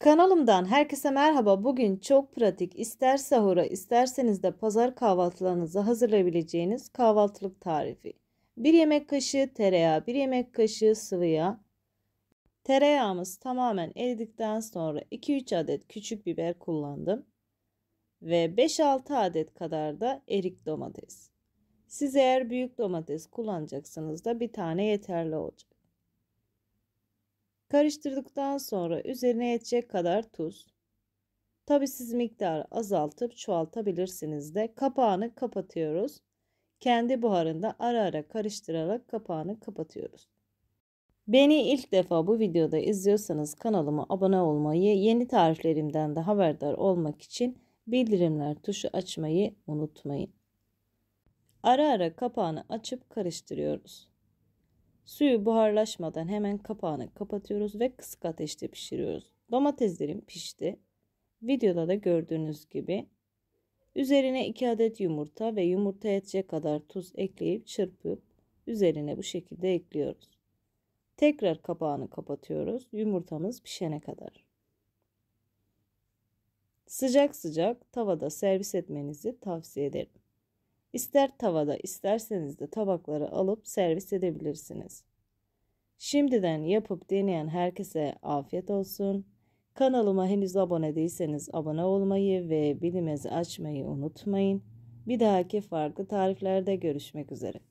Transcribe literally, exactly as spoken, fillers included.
Kanalımdan herkese merhaba. Bugün çok pratik, ister sahura isterseniz de pazar kahvaltılarınızı hazırlayabileceğiniz kahvaltılık tarifi. bir yemek kaşığı tereyağı, bir yemek kaşığı sıvı yağ. Tereyağımız tamamen eridikten sonra iki üç adet küçük biber kullandım. Ve beş altı adet kadar da erik domates. Siz eğer büyük domates kullanacaksanız da bir tane yeterli olacak. Karıştırdıktan sonra üzerine yetecek kadar tuz. Tabi siz miktarı azaltıp çoğaltabilirsiniz de. Kapağını kapatıyoruz. Kendi buharında ara ara karıştırarak kapağını kapatıyoruz. Beni ilk defa bu videoda izliyorsanız kanalıma abone olmayı, yeni tariflerimden de haberdar olmak için bildirimler tuşu açmayı unutmayın. Ara ara kapağını açıp karıştırıyoruz. Suyu buharlaşmadan hemen kapağını kapatıyoruz ve kısık ateşte pişiriyoruz. Domateslerim pişti. Videoda da gördüğünüz gibi üzerine iki adet yumurta ve yumurta yetecek kadar tuz ekleyip çırpıp üzerine bu şekilde ekliyoruz. Tekrar kapağını kapatıyoruz yumurtamız pişene kadar. Sıcak sıcak tavada servis etmenizi tavsiye ederim. İster tavada isterseniz de tabaklara alıp servis edebilirsiniz. Şimdiden yapıp deneyen herkese afiyet olsun. Kanalıma henüz abone değilseniz abone olmayı ve bildirimleri açmayı unutmayın. Bir dahaki farklı tariflerde görüşmek üzere.